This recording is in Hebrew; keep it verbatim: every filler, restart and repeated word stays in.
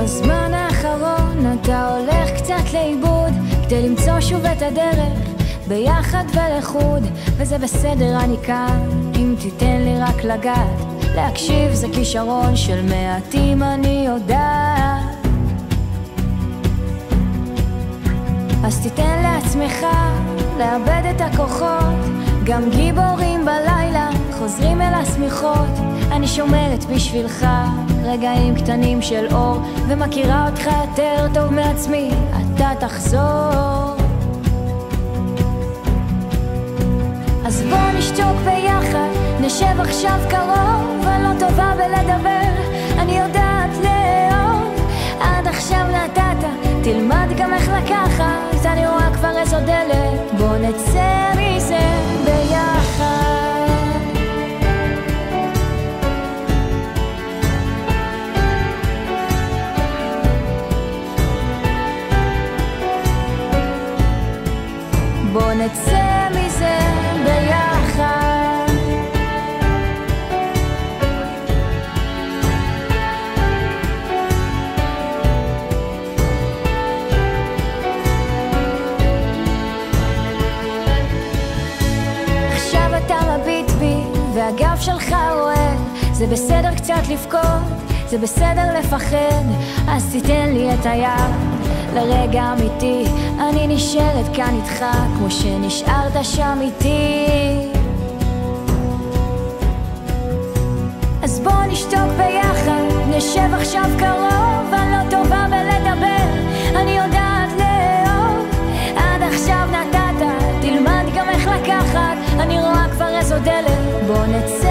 בזמן האחרון אתה הולך קצת לאיבוד, כדי למצוא שוב את הדרך ביחד ולחוד, וזה בסדר, אני כאן אם תיתן לי רק לגעת. להקשיב זה כישרון של מעטים, אני יודעת. אז תיתן לעצמך לאבד את הכוחות, גם גיבורים בלילה חוזרים אל השמיכות. אני שומרת בשבילך רגעים קטנים של אור, ומכירה אותך יותר טוב מעצמי, אתה תחזור. אז בוא נשתוק ביחד, נשב עכשיו קרוב, אני לא טובה בלדבר, אני יודעת לאהוב. עד עכשיו נתת, תלמד גם איך לקחת, אני רואה כבר איזו דלת, בוא נצא מזה ביחד. בוא נצא מזה ביחד. עכשיו אתה מביט בי והגב שלך רועד, זה בסדר קצת לבכות, זה בסדר לפחד, אז תיתן לי את היד לרגע אמיתי. אני נשארת כאן איתך כמו שנשארת שם איתי. אז בוא נשתוק ביחד, נשב עכשיו קרוב, אני לא טובה בלדבר, אני יודעת לאהוב. עד עכשיו נתת, תלמד גם איך לקחת, אני רואה כבר איזו דלת, בוא נצא